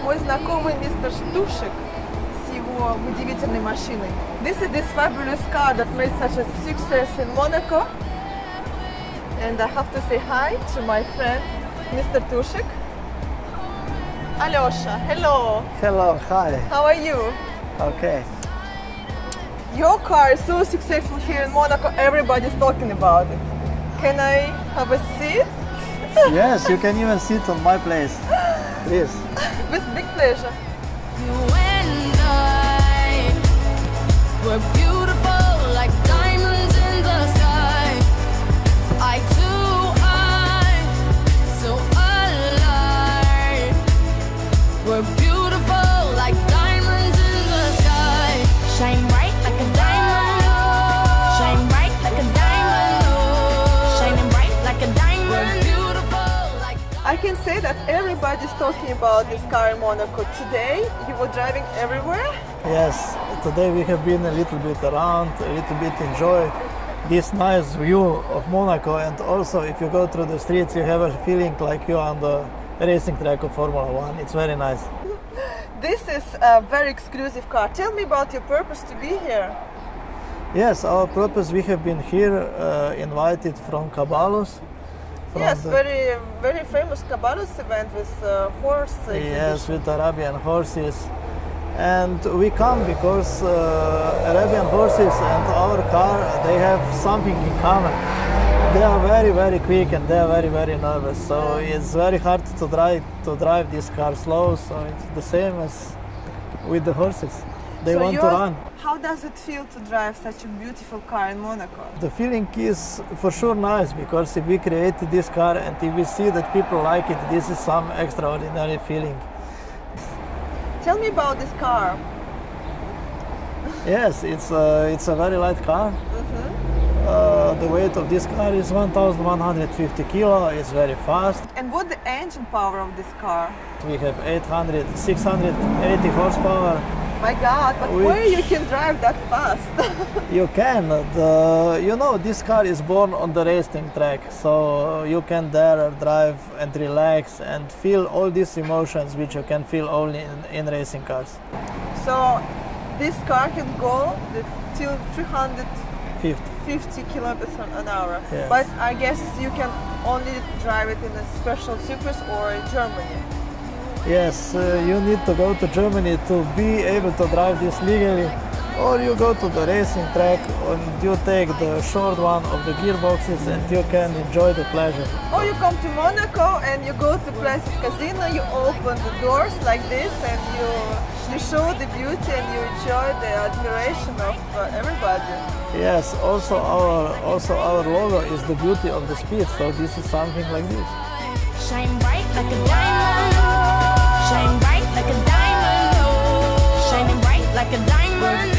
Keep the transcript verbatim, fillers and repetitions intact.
мой знакомый мистер Штушек с его удивительной машиной. This is this fabulous car that made such a success in Monaco. And I have to say hi to my friend, Mister Tushik. Alyosha, hello. Hello, hi. How are you? Okay. Your car is so successful here in Monaco, everybody's talking about it. Can I have a seat? Yes, you can even sit on my place. Please. With big pleasure. You and I were beautiful like diamonds in the sky. Eye to eye, so alive. We're beautiful like diamonds in the sky. Shine bright like a diamond. Shine bright like a diamond. Shining bright like a diamond. We're beautiful like I can say that everybody's talking about this car in Monaco. Today, you were driving everywhere. Yes, today we have been a little bit around, a little bit enjoy this nice view of Monaco, and also if you go through the streets you have a feeling like you're on the racing track of Formula One. It's very nice. This is a very exclusive car. Tell me about your purpose to be here. Yes, our purpose, we have been here uh, invited from Caballos. from Yes, the- very very famous Caballos event with uh, horse exhibition. Yes, with Arabian horses. And we come because uh, Arabian horses and our car, they have something in common. They are very, very quick and they are very, very nervous. So it's very hard to drive to drive this car slow. So it's the same as with the horses. They So want to yours- run. How does it feel to drive such a beautiful car in Monaco? The feeling is for sure nice because if we created this car and if we see that people like it, this is some extraordinary feeling. Tell me about this car. Yes, it's a, it's a very light car. Uh, the weight of this car is one thousand one hundred fifty kilo. It's very fast. And what the engine power of this car? We have eight hundred, six hundred eighty horsepower. My God, but Which- where you can drive that fast? You can. The, you know, this car is born on the racing track, so you can there drive and relax and feel all these emotions which you can feel only in, in racing cars. So this car can go the- till three hundred fifty. fifty kilometers an hour. Yes. But I guess you can only drive it in a special circuit or in Germany. Yes, uh, you need to go to Germany to be able to drive this legally, or you go to the racing track and you take the short one of the gearboxes and you can enjoy the pleasure. Or you come to Monaco and you go to Places Casino, you open the doors like this and you you show the beauty and you enjoy the admiration of uh, everybody. Yes, also our also our logo is the beauty of the speed, so this is something like this. shine bright like a diamond. Shine bright like a diamond. Shining bright like a diamond.